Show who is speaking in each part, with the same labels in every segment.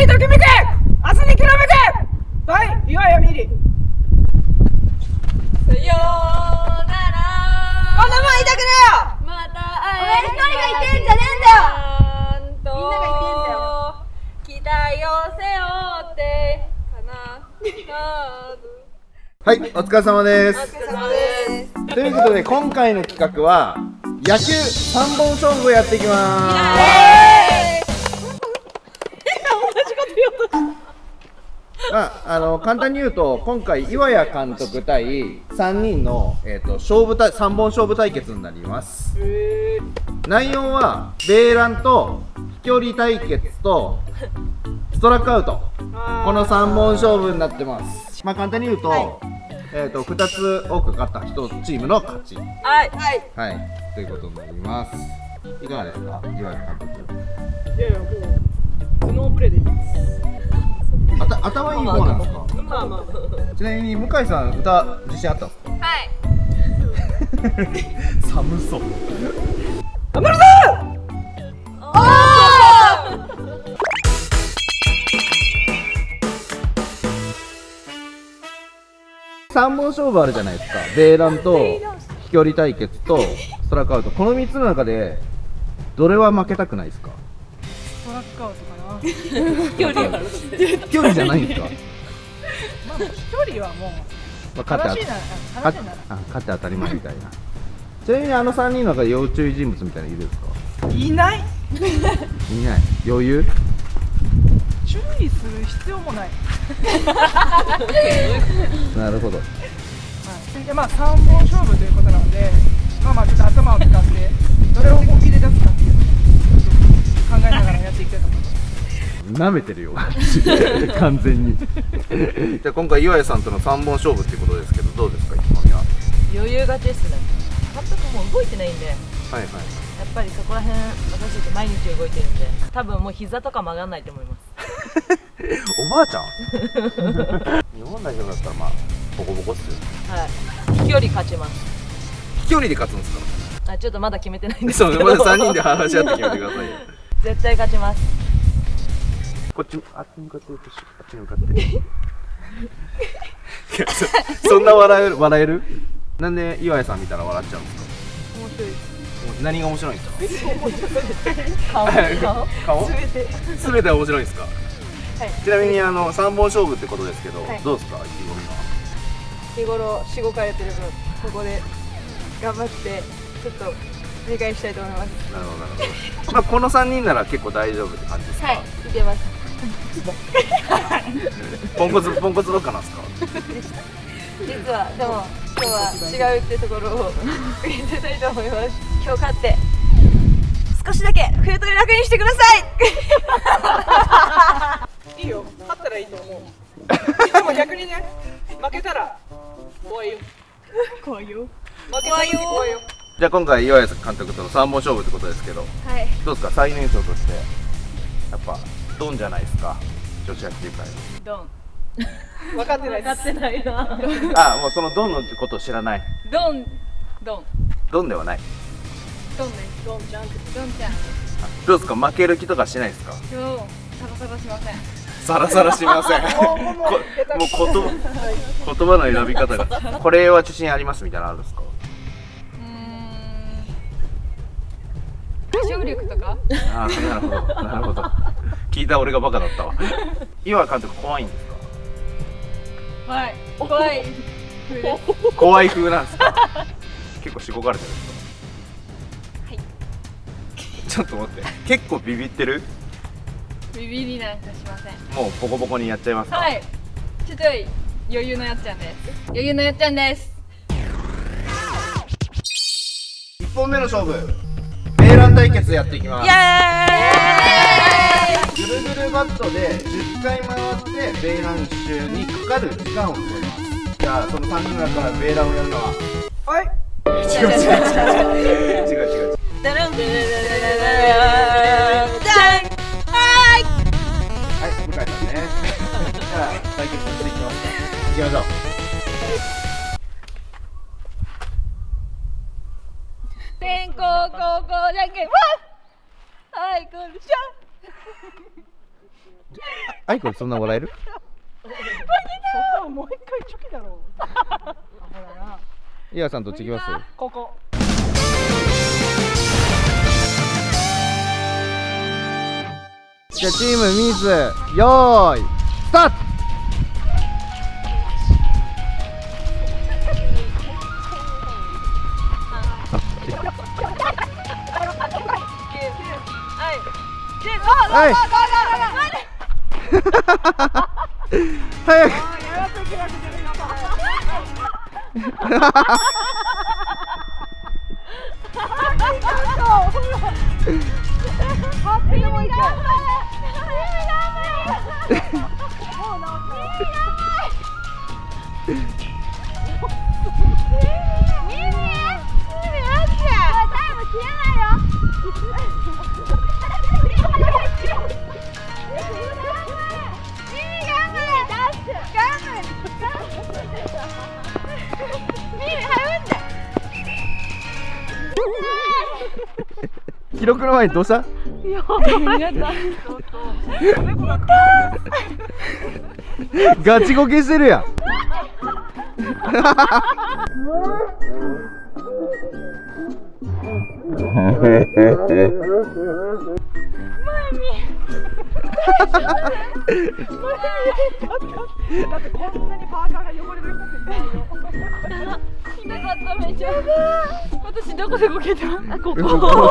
Speaker 1: にときめけ、明日にきらめけ。はい、岩谷みり。
Speaker 2: さようなら。
Speaker 1: こんなもん言いたくねえよ。
Speaker 2: また会える。
Speaker 3: お前一人が言ってんじゃねえんだよ。
Speaker 2: みんなが言ってんだよ。期待を背負って
Speaker 4: はい、お疲れ様です。
Speaker 2: お疲れ様です。
Speaker 4: ということで今回の企画は野球3本勝負をやっていきます。簡単に言うと今回岩谷監督対3人の、3本勝負対決になります。内容はベーランと飛距離対決とストラックアウト、この3本勝負になってます。まあ簡単に言うと、2つ多く勝った1チームの勝ち。
Speaker 2: はい
Speaker 4: はい、ということになります。いかがですか、岩井監督。
Speaker 1: いやいや、もう頭脳プレーでいきます。
Speaker 4: 頭いい方なんですか。
Speaker 1: まあまあ。
Speaker 4: ちなみに向井さん、歌自信あったんですか。
Speaker 2: はい。
Speaker 4: 寒そう。
Speaker 1: 頑張るぞ。
Speaker 4: 3本勝負あるじゃないですか。ベーランと飛距離対決とストラックアウト、この3つの中でどれは負けたくないですか。
Speaker 1: ストラックアウトかな。
Speaker 4: 距離じゃないんですか。
Speaker 1: まあ、飛距離はもう。
Speaker 4: 勝って当たり前みたいな。ちなみに3人の中で要注意人物みたいなのいるんですか。
Speaker 1: いない。
Speaker 4: いない。余裕。
Speaker 1: 注意する必要もない。
Speaker 4: なるほど。
Speaker 1: はい、でまあ3本勝負ということなので、まあちょっと頭を使ってどれを本気で出すかっていうのを考えながらやっていきたいと思います。
Speaker 4: 舐めてるよ完全に。じゃあ今回岩谷さんとの3本勝負っていうことですけど、どうですか、意気込みは。
Speaker 2: 余裕勝ちですね。監督も動いてないんで、やっ
Speaker 4: はいはい。
Speaker 2: ぱりそこら辺私たち毎日動いてるんで、多分もう膝とか曲がんないと思います。
Speaker 4: おばあちゃん日本代表だったらまあボコボコっすよ。
Speaker 2: はい。飛距離勝ちます。
Speaker 4: 飛距離で勝つんですか。
Speaker 2: ちょっとまだ決めてないんです
Speaker 4: そうね、
Speaker 2: けど。
Speaker 4: まだ3人で話し合って決めてくださいよ。
Speaker 2: 絶対勝ちます。
Speaker 4: こっち、あっち向かって、あっち向かって。いや、そんな笑える。なんで岩井さん見たら笑っちゃうんですか。
Speaker 1: 面白いです。
Speaker 4: 何が面白いんです
Speaker 2: 顔
Speaker 4: か。すべて面白いですか。
Speaker 1: はい、
Speaker 4: ちなみに3本勝負ってことですけど、
Speaker 1: はい、
Speaker 4: どうですか、意気込みは。
Speaker 1: 日頃しごかれてる分、ここで頑張ってちょっと理解したいと思います。
Speaker 4: なるほどなるほど。まあこの3人なら結構大丈夫って感じですか。
Speaker 2: はい、いけます。
Speaker 4: ポンコツどっかなんですか。
Speaker 2: 実はでも今日は違うってところを見せたいと思います。今日勝って少しだけ冬取り楽にしてください。
Speaker 1: いいよ、勝ったらいいと思う。でも逆にね、負けたら怖いよ。怖いよ。負けた時怖いよ。
Speaker 4: じゃあ今回岩井監督との3本勝負ってことですけど、
Speaker 2: はい。
Speaker 4: どうですか、最年少としてやっぱドンじゃないですか、女子野球界の。
Speaker 2: ドン。
Speaker 1: 分かってないです。
Speaker 2: 分かってないな。
Speaker 4: あ、もうそのドンのことを知らない。
Speaker 2: ドン
Speaker 4: ドンではない。
Speaker 1: ドンね、ドンちゃんって。
Speaker 2: ドンちゃん。
Speaker 4: どうですか、負ける気とかしないですか。
Speaker 2: 今日サバサバしません。
Speaker 4: サラサラしません。もう言葉の選び方が、これは自信ありますみたいなのあるんですか。
Speaker 2: 歌唱力とか。
Speaker 4: ああ、なるほどなるほど。聞いた俺がバカだったわ。岩井監督怖いんですか。
Speaker 2: はい。怖い。
Speaker 4: 怖い風なんですか。結構しごかれてるんですか。
Speaker 2: はい。
Speaker 4: ちょっと待って、結構ビビってる。
Speaker 2: ビビりなんかしません。
Speaker 4: もうボコボコにやっちゃいますか。
Speaker 2: はい。ちょっと余裕のやっちゃんです。余裕のやっちゃんです。
Speaker 4: 1本目の勝負、ベーラン対決やっていきます。
Speaker 2: イエーイ。
Speaker 4: ぐるぐるバットで10回回ってベーラン集にかかる時間を決めます。じゃあその3人の中からベーランをやるのは。
Speaker 1: はい。
Speaker 4: 違う。
Speaker 2: ダラン。
Speaker 4: はい、向井さんね。じゃあ対決していきます。いきましょう。
Speaker 2: 先攻後攻じゃんけん。はい、こんにちは。
Speaker 4: あいこそんな笑える？
Speaker 1: もう一回チョキだろう。
Speaker 4: 岩井さんどっち行きます？
Speaker 1: ここ。
Speaker 4: じゃあチームミズよーいスタート。はい早く記録の前にどうした？ガチゴケしてるやん。
Speaker 1: だってこんなにパーカーが汚れる人っていないよ。
Speaker 2: ひどかっためちゃ。私どこでこけた？ここ。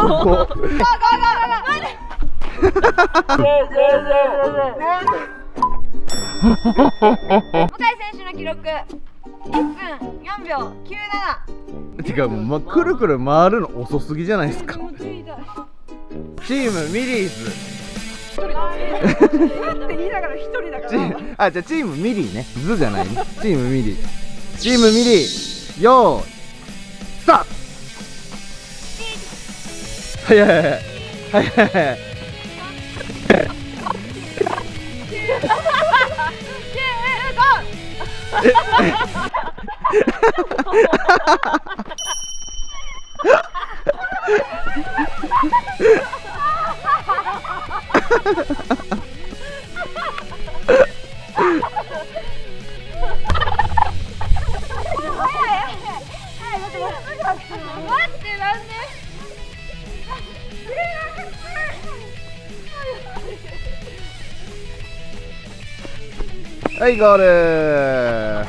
Speaker 3: 向井選手の記録1分4秒97。
Speaker 4: てかもう、くるくる回るの遅すぎじゃないですか。チームミリーズ。
Speaker 1: って言いながら一人だから。
Speaker 4: あ、じゃあチームミリーね。ズじゃないね。チームミリー。チームミリー。よーい。スタート。早い早い早い早い早い。はいゴールー。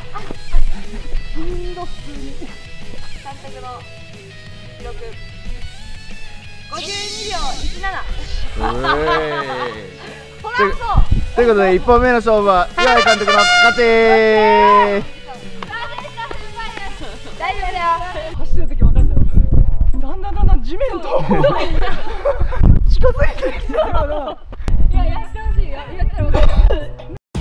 Speaker 2: 監督の記録52秒17。
Speaker 4: ということで1本目の勝負は岩井監督の勝ち。
Speaker 2: 大丈夫だよ。
Speaker 1: 走ってる時分かったよ。だんだん地面と近づいてきてるから。
Speaker 2: いや、やってほしいよ。やったら分かる。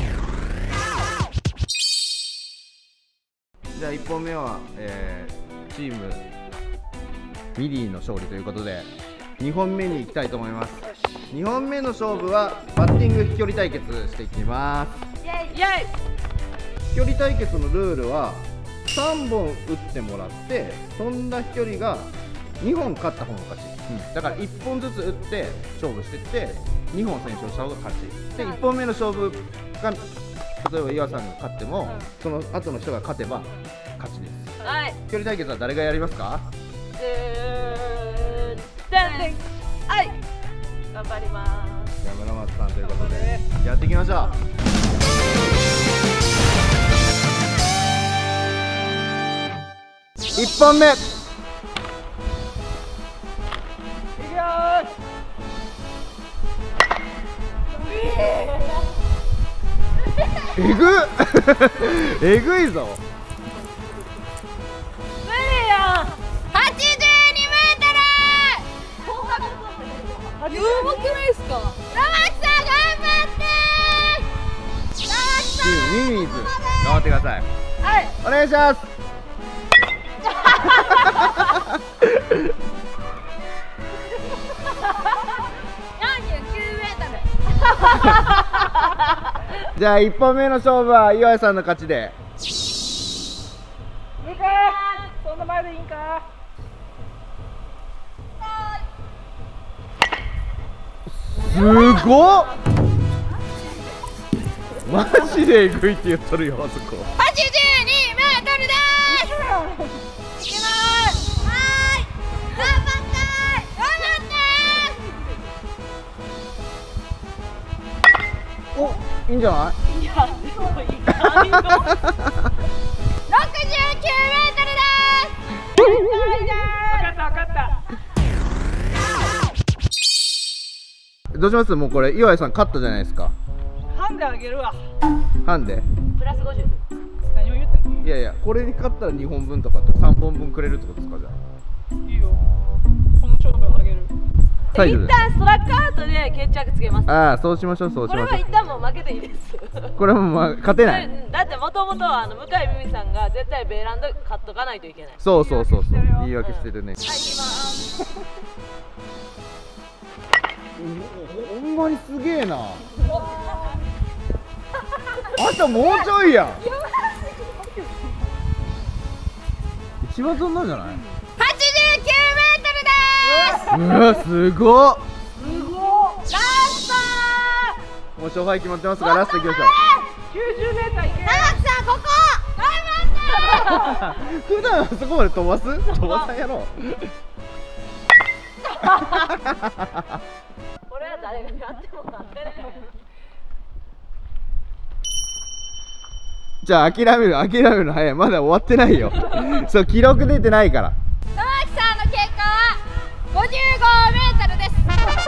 Speaker 4: じゃあ1本目は、チームミリーの勝利ということで2本目に行きたいと思います。2本目の勝負はバッティング飛距離対決していきます。
Speaker 2: イエイ。
Speaker 4: 飛距離対決のルールは3本打ってもらって飛んだ飛距離が2本勝った方の勝ち、だから1本ずつ打って勝負していって2本先勝した方が勝ちで、1本目の勝負が例えば岩さんが勝っても、その後の人が勝てば勝ちです。
Speaker 2: はい。
Speaker 4: 飛距離対決は誰がやりますか？
Speaker 2: はい。頑張ります。
Speaker 4: じゃあ村松さんということでやっていきましょう。1本目。えぐえぐいぞ。
Speaker 2: 無理やん。82m。やばくないですか？
Speaker 3: 玉木さん頑張ってー。
Speaker 4: チームミミーズ頑張ってください。
Speaker 2: はい。
Speaker 4: お願いします。じゃあ1本目の勝負は岩井さんの勝ちで。
Speaker 1: いいかそんな前でいいんか。
Speaker 4: すごっ。 マジでえぐいって言っとるよあそこ。
Speaker 3: 82メートルです。いきます。はーい、頑張って頑張って。
Speaker 4: お、いいんじゃない？
Speaker 2: いやでもいかんよ。
Speaker 3: 69メートルです。
Speaker 1: 分かった分かった。
Speaker 4: どうします？もうこれ岩井さん勝ったじゃないですか。
Speaker 1: ハンデあげるわ。
Speaker 4: ハンデ？
Speaker 2: プラス50。
Speaker 1: 何を言ってんの？
Speaker 4: いやいや、これに勝ったら2本分とかと3本分くれるってことですか？じゃ
Speaker 1: いいよ。この勝負をあげる。
Speaker 4: あ
Speaker 2: 一旦ストラックアウトで決着つけます。
Speaker 4: ああ、そうしましょう、そうし
Speaker 2: これ
Speaker 4: ましょ
Speaker 2: は一旦もう負けていいです。
Speaker 4: う。これもまあ勝てない。
Speaker 2: だってもともと向井美美さんが絶対ベランダ買っとかないといけない。
Speaker 4: そうそうそうそう、言い訳してるね。
Speaker 2: はい、行きます。
Speaker 4: ほんまにすげえな。あともうちょいやん。一番飛んだんじゃない？
Speaker 3: 89メートルです。
Speaker 4: うわ、すごっ。
Speaker 3: ラスト
Speaker 4: もう勝敗決まってますが、ラストいきましょう。
Speaker 1: 90メーターいけ。
Speaker 3: 長木さん、ここ頑張って
Speaker 4: 普段あそこまで飛ばす？飛ばさんやろ。
Speaker 2: これは誰がやっても勝てない。
Speaker 4: じゃあ諦めるの早い。まだ終わってないよ。そう、記録出てないから。
Speaker 3: 長木さんの結果は55メートルです。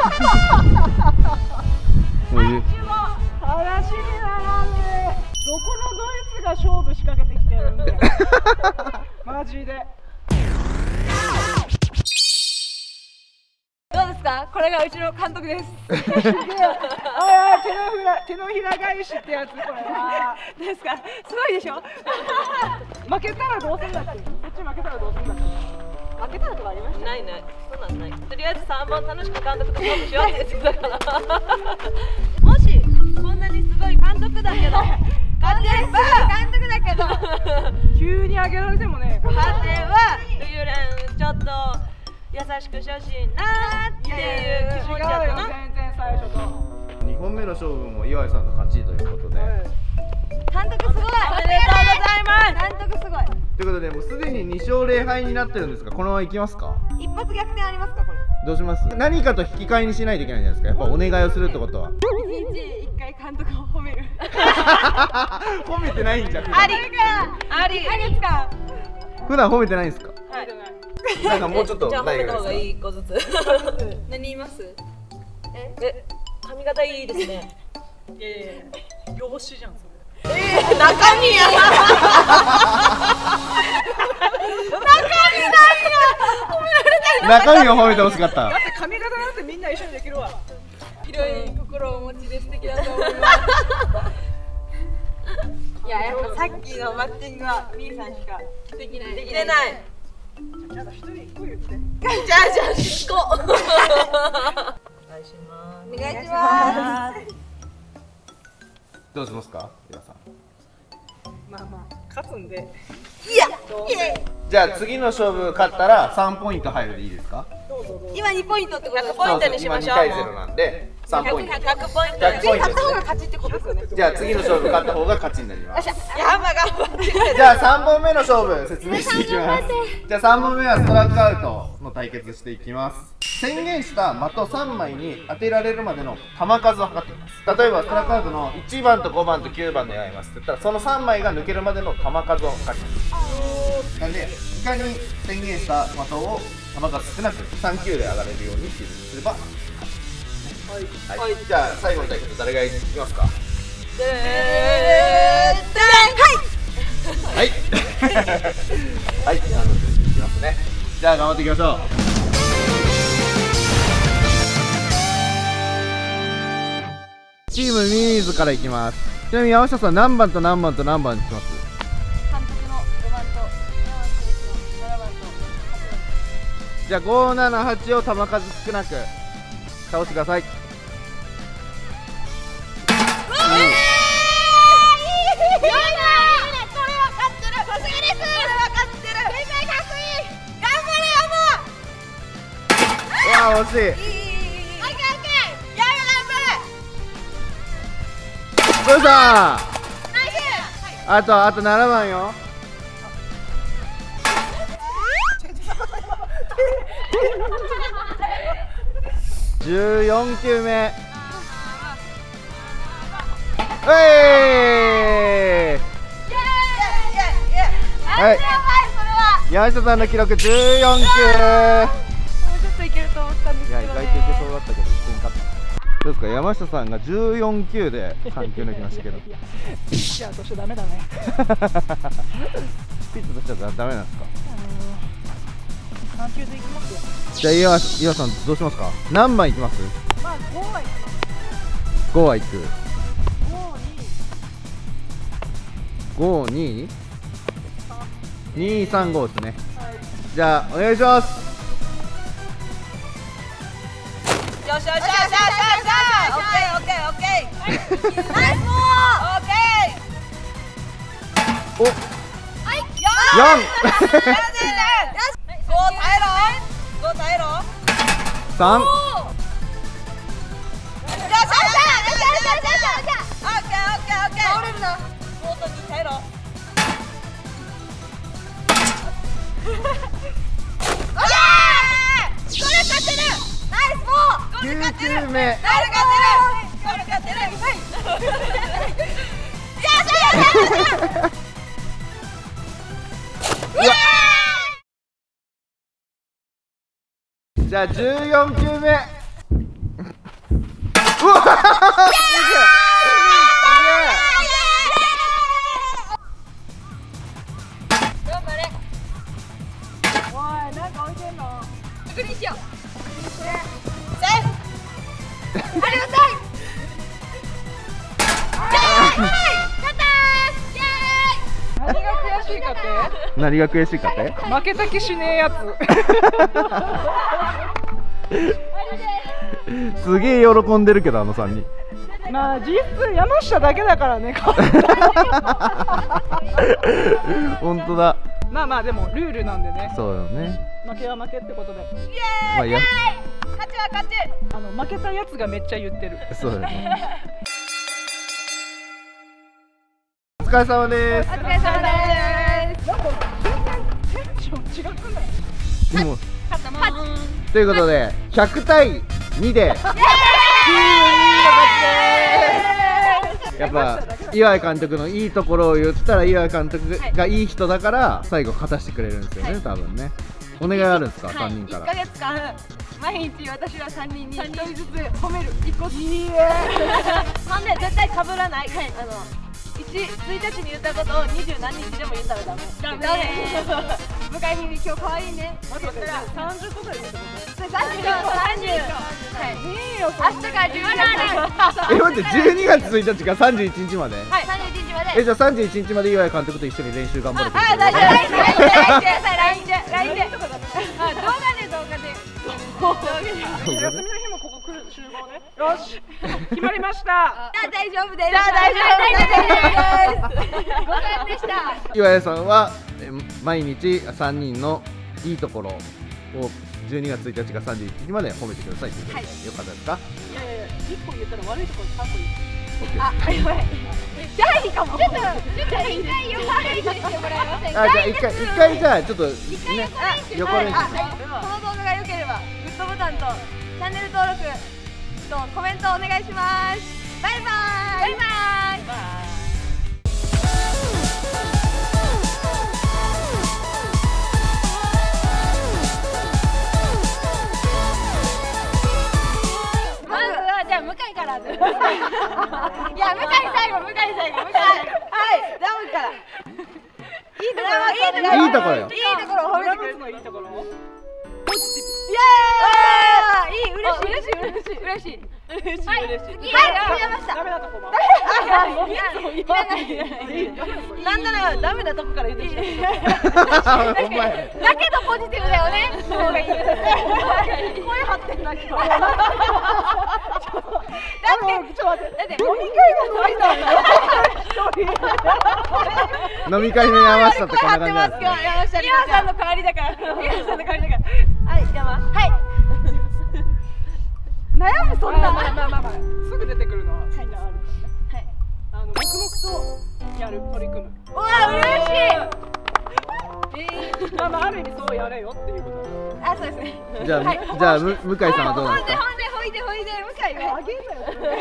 Speaker 4: もう
Speaker 1: 話にならんね。どこのドイツが勝負仕掛けてきてるんだよ。マジで。
Speaker 2: どうですか？これがうちの監督です。
Speaker 1: ああ、手のひら返しってやつ、これは。
Speaker 2: ですか？すごいでしょ？
Speaker 1: 負けたらどうすんだっけ？こっち負けたらどうすんだっけ？
Speaker 2: 負けたのとかありました？ないない、そんなんない。とりあえず3本楽しく監督と勝負しようって言ってたから。もしこんなにすごい監督だけど勝てば
Speaker 3: 監督だけど
Speaker 1: 急に上げられてもね。
Speaker 2: 勝てばルユレンちょっと優しくしてほしいなーっていう気持ちだったな。
Speaker 1: 全然最初と。
Speaker 4: 2本目の勝負も岩井さんの勝ちということで。
Speaker 3: 監督すごい。
Speaker 2: おめでとうございます。
Speaker 3: 監督すごい。
Speaker 4: ということで、もうすでに2勝0敗になってるんですが、このままいきますか？
Speaker 3: 一発逆転ありますかこれ？
Speaker 4: どうします？何かと引き換えにしないといけないじゃないですか。やっぱお願いをするってことは。
Speaker 3: 一日一回監督を褒める。
Speaker 4: 褒めてないんじゃん。
Speaker 3: ありですか？
Speaker 4: 普段褒めてないんですか？
Speaker 2: はい。
Speaker 4: なんかもうちょっと
Speaker 2: じゃあ褒めた方が
Speaker 4: い。
Speaker 2: いい子ずつ。
Speaker 3: 何言います？
Speaker 2: え、髪型いいですね。
Speaker 1: いやいやいや、養子じゃんそれ。
Speaker 2: 中身や。
Speaker 4: 中身を褒めてほしかった
Speaker 1: だ。って髪型なんてみんな一緒にできるわ。
Speaker 3: 広い心をお持ちで素敵だと思います。いや、やっぱさっきのマッチングはみーさんしかできない。
Speaker 2: できれない。
Speaker 1: なんか一人一個言って。
Speaker 2: じゃあしこ。お願いします。
Speaker 3: お願いします。
Speaker 4: どうしますか、岩さん。
Speaker 1: まあまあ勝つんで。
Speaker 4: じゃあ次の勝負勝ったら3ポイント入るでいいですか？
Speaker 3: 今2ポイントってことです
Speaker 2: 100ポイントにしましょう。
Speaker 4: 今2対0なんで3ポイント。
Speaker 2: 100ポイント。
Speaker 4: 100ポイントですね。
Speaker 3: 勝ちってことですよね。
Speaker 4: じゃあ次の勝負勝った方が勝ちになります。
Speaker 3: やば頑張って。
Speaker 4: じゃあ3本目の勝負説明していきます。じゃあ3本目はストラックアウトの対決していきます。宣言した的3枚に当てられるまでの球数を測っています。例えばストラックアウトの1番と5番と9番でやりますって言ったら、その3枚が抜けるまでの球数を測ります。なんで、いかに宣言した的を球数少なく3球で上がれるようにっていうふうにすれば、はい、じゃあ最後の対決誰がいきますか？はいはい、じゃあいきますね。じゃあ頑張っていきましょう。チームミミズからいきます。ちなみに山下さん何番と何番と何番にします？
Speaker 2: 監督の5番と山内選手の7番と8番。
Speaker 4: じゃあ578を球数少なく倒してください。惜しい。 どうした。あと7番よ。14球目。はい、山下さんの記録14球。
Speaker 1: もうちょっといけると思ったんですけどね。
Speaker 4: いや、意外といけそうだったけど、一点勝った。どうですか、山下さんが14球で3球抜きましたけど。
Speaker 1: ピッチャーとしてダメだね。
Speaker 4: ピッチとしてはダメなんですか。
Speaker 1: 3球でいきますよ。
Speaker 4: じゃあ岩さんどうしますか。何番いきます。
Speaker 1: まあ5はいきます。
Speaker 4: 5はいく。5、2、2、3、5ですね。じゃあお願いします。
Speaker 2: よしよしよしよしよしよし。オッケーオッケーオッケー。ナイスボール。オッケー。
Speaker 4: お、
Speaker 2: はい。
Speaker 4: 4。
Speaker 2: 5耐えろ。5耐えろ。
Speaker 4: 3。
Speaker 2: よしよしよしよしよしよし。オッケーオッケーオッケー。倒れるな。5と2耐えろ。これ勝ってる。ナイスボール。
Speaker 4: 9球目。
Speaker 2: 誰勝ってる。
Speaker 4: じゃあ14球目。うわ
Speaker 1: おい、なんか置いてんの。
Speaker 3: 確認しよう。
Speaker 4: 何が悔しいかって。
Speaker 1: 負けた気しねえやつ。
Speaker 4: すげえ喜んでるけど、あの3人。
Speaker 1: まあ実質山下だけだからね。
Speaker 4: 本当だ。
Speaker 1: まあまあでもルールなんでね。
Speaker 4: そうよね。
Speaker 1: 負けは負けってことで。
Speaker 4: まあ、
Speaker 2: 勝ちは勝ち。
Speaker 1: 負けたやつがめっちゃ言ってる。
Speaker 4: そうだね。お疲れ様です。
Speaker 3: お疲れ様です。
Speaker 1: なんか全然テンション違くない？
Speaker 4: でもということで100対2でチーム2の勝ちです。やっぱ岩井監督のいいところを言ったら岩井監督がいい人だから最後勝たしてくれるんですよね、多分ね。お願いあるんですか、3人から。
Speaker 3: 1ヶ月間毎日私ら3人に1人ずつ褒める。1個
Speaker 1: いいえ。
Speaker 2: ほんで絶対被らない。1日に言ったことを20何日でも言ったらダメ。
Speaker 3: ダメ。向かいに今日可愛いね。
Speaker 1: 待って待って、30個ぐらい言うってこと？
Speaker 3: それ30。
Speaker 1: いいよ、
Speaker 3: 明日から12月。
Speaker 4: 待って、12月1日から31日まで。
Speaker 3: はい、31日まで。
Speaker 4: じゃあ31日まで岩井監督と一緒に練習頑張るってこと
Speaker 3: あ、大丈夫。LINE で。動画で。
Speaker 1: 休みの日もここ来る集合ね。よし、決まりました。
Speaker 3: 大丈夫です。ごめんでした。
Speaker 4: 岩井さんは毎日3人のいいところを12月1日から31日まで褒めてくださいということで、よかったですか？
Speaker 1: いやいや、1個言ったら悪いところ3個言う。
Speaker 3: あ、やばい。じゃあいいかも。ちょっと一回横練習してもらえませんか？
Speaker 4: じゃあ一回じゃあちょっとね、横練習。
Speaker 3: この動画が良ければグッドボタンとチャンネル登録とコメントお願いします。バイバイ。バイバイ。まずはじゃあ向井から。いや向井最後。はい、ダムから。いいところよ。褒めてくれる。
Speaker 1: いいところ。
Speaker 3: イエーイ。嬉しい。はい、次山下。
Speaker 1: ダメなとこも。
Speaker 2: なんならダメなとこから言ってきて。
Speaker 3: だけどポジティブだよね。声張ってんな今日。だって飲み会のノリだよ。
Speaker 4: 飲み会の山下ってこんな感じなんですね。
Speaker 2: 山さんの代わりだから。
Speaker 3: はい、山。はい。悩むそんな。
Speaker 1: まあすぐ出てくるのはみんなあるからね。
Speaker 3: はい。
Speaker 1: 黙々とやる取り組む。
Speaker 3: うわ嬉しい。
Speaker 1: まあある意味そうやれよっていうこと。
Speaker 3: あ、そうですね。
Speaker 4: じゃあ向井さんはどうなんですか？
Speaker 3: ほいで向井が。
Speaker 1: あげんなよ。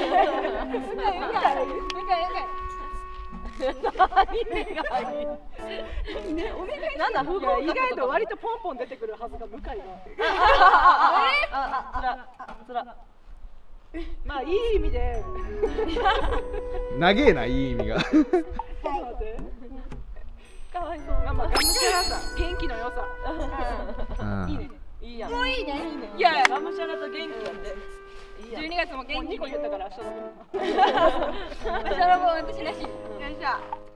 Speaker 1: なんだ、意外と割とポンポン出てくるはずが向井が。
Speaker 2: つら。
Speaker 1: まあいい意味で。
Speaker 4: 長えないい意味が。
Speaker 1: かわいそう。まあがむしゃらさ、元気の良さ。いいね。いいやん。
Speaker 3: もういいね。
Speaker 1: いや
Speaker 2: がむしゃらと元気やって。
Speaker 3: 12月も元気
Speaker 1: 2個言ったから明日の分。
Speaker 3: 明日の分私なし。よいしょ。